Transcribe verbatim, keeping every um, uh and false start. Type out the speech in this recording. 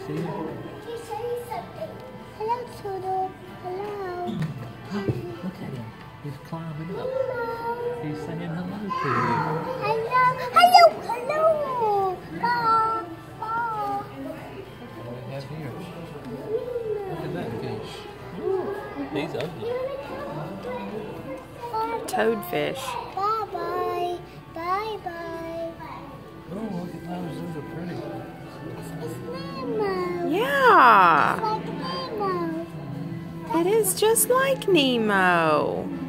see him? He's saying something. Hello, Toto. Hello. Look at him. He's climbing up. Hello. He's saying hello to you. Hello. Hello. Hello. Bye. Bye. What do we have here? Look at that fish. He's ugly. Toadfish. Bye bye. Bye bye. Oh, look at those. Those are pretty. It's Nemo. Yeah. It's like Nemo. It is just like Nemo.